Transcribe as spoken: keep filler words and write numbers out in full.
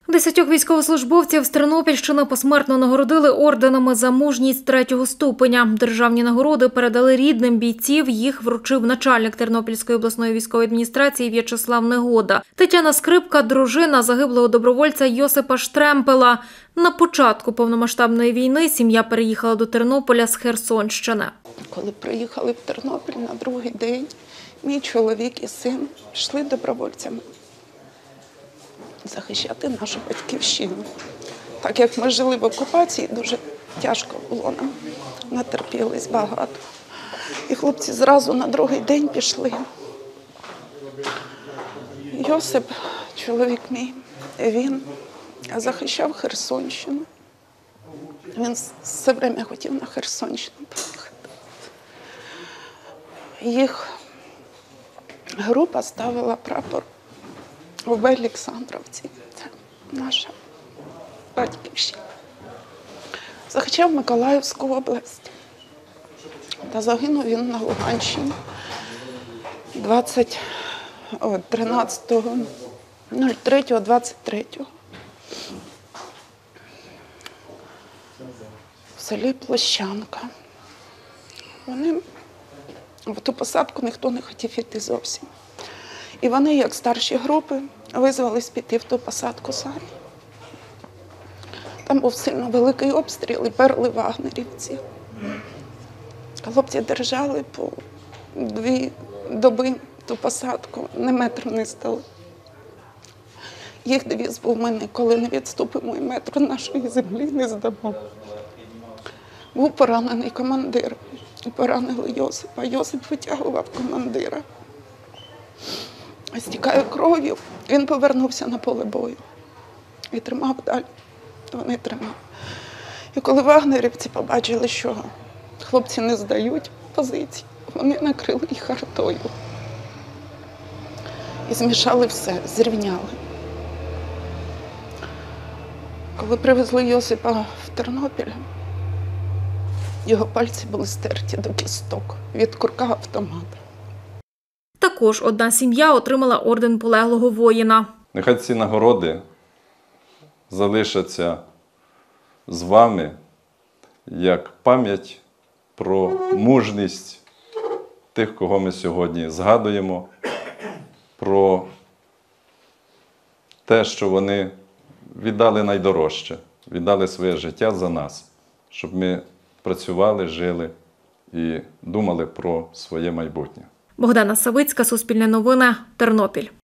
Десятьох військовослужбовців з Тернопільщини посмертно нагородили орденами за мужність третього ступеня. Державні нагороди передали рідним бійців, їх вручив начальник Тернопільської обласної військової адміністрації В'ячеслав Негода. Тетяна Скрипка – дружина загиблого добровольця Йосипа Штремпела. На початку повномасштабної війни сім'я переїхала до Тернополя з Херсонщини. Коли приїхали в Тернопіль на другий день, мій чоловік і син пішли добровольцями захищати нашу батьківщину. Так як ми жили в окупації, дуже тяжко було нам, натерпілись багато. І хлопці зразу на другий день пішли. Йосип, чоловік мій, він захищав Херсонщину. Він все время хотів на Херсонщину поїхати. Їх група ставила прапор у Олександровці. Це наша батьківщина. Захищав Миколаївську область. Та загинув він на Луганщині тринадцятого третього двадцять третього в селі Площанка. Вони в ту посадку ніхто не хотів йти зовсім. І вони, як старші групи, визвались піти в ту посадку самі. Там був сильно великий обстріл і перли вагнерівці. Хлопці держали по дві доби ту посадку, не метр не стали. Їх девіз був: ми ніколи не відступимо і метру нашої землі не здамо. Був поранений командир, поранили Йосипа. Йосип витягував командира. Стікає кров'ю, він повернувся на поле бою і тримав далі. Вони тримали. І коли вагнерівці побачили, що хлопці не здають позиції, вони накрили їх артою. І змішали все, зрівняли. Коли привезли Йосипа в Тернопіль, його пальці були стерті до кісток від курка автомата. Також одна сім'я отримала орден полеглого воїна. Нехай ці нагороди залишаться з вами як пам'ять про мужність тих, кого ми сьогодні згадуємо, про те, що вони віддали найдорожче, віддали своє життя за нас, щоб ми працювали, жили і думали про своє майбутнє. Богдана Савицька, Суспільне новини, Тернопіль.